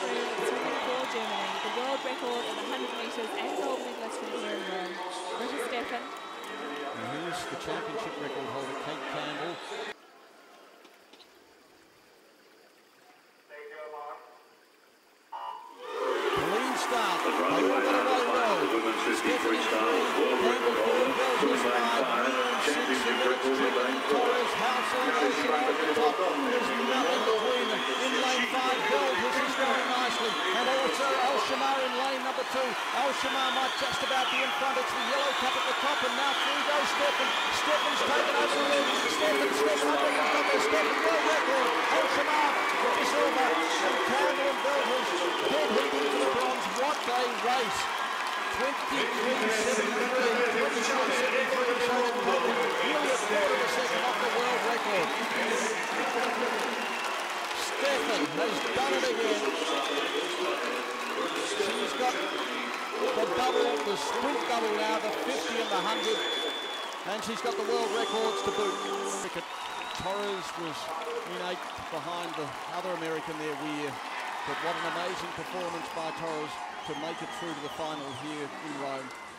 swimming for Germany. The world record in the 100 metres and gold medalist from here in Rome. Britta Steffen. And here's the championship record holder, Kate Campbell. Clean start. They all got away well. Women's 50 freestyle world record holder, swimming lane 5, championship record lane 4. This is Rafa top. There's nothing between them. In lane 5, Bell pushes very nicely. And also Al-Shamar in lane number 2. Al-Shamar might just about be in front. It's the yellow cap at the top, and now through goes Steffen. Steffen's taken over the lead. Steffen, I've got the Steffen world record. Al-Shamar with the silver, and Campbell and Belters dead heat into the bronze. What a race. 23.73, 23.73, so it could be nearly a quarter of a second off the world record. Steffen has done it again. She's got the double, the sprint double now, the 50 and the 100, and she's got the world records to boot. Torres was in 8th behind the other American there, Weir, but what an amazing performance by Torres to make it through to the final here in Rome.